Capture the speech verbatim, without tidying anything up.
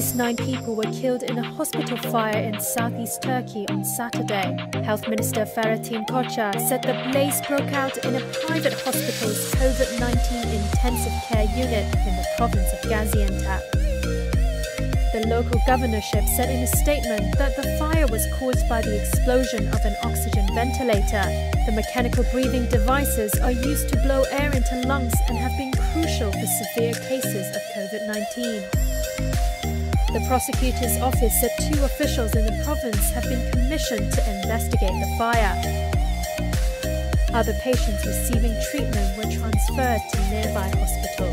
least nine people were killed in a hospital fire in southeast Turkey on Saturday. Health Minister Fahrettin Koca said the blaze broke out in a private hospital's COVID nineteen intensive care unit in the province of Gaziantep. The local governorship said in a statement that the fire was caused by the explosion of an oxygen ventilator. The mechanical breathing devices are used to blow air into lungs and have been crucial for severe cases of COVID nineteen. The prosecutor's office said two officials in the province have been commissioned to investigate the fire. Other patients receiving treatment were transferred to nearby hospitals.